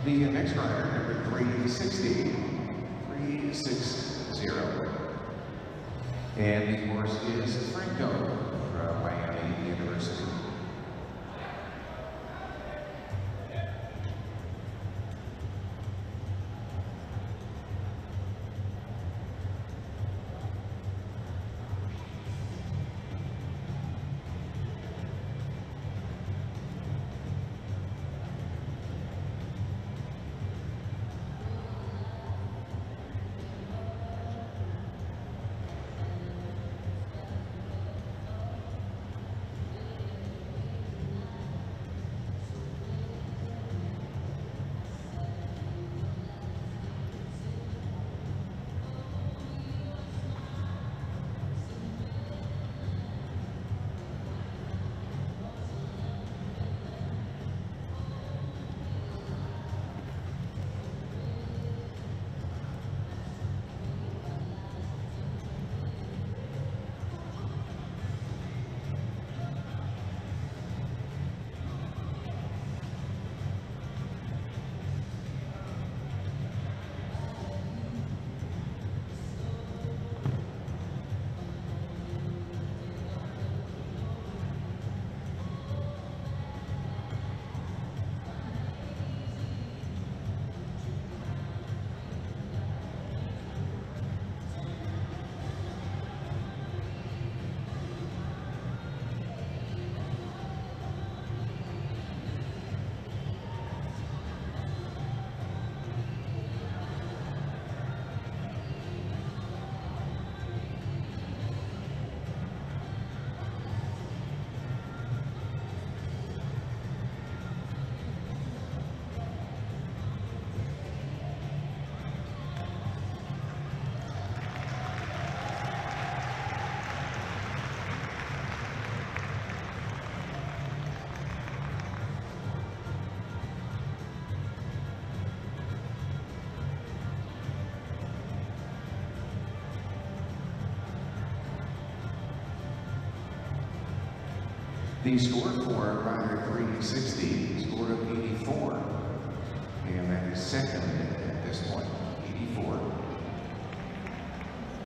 The next rider, number 360. And the horse is Francoe from Miami University. The score for rider 360, score of 84. And that is second at this point, 84.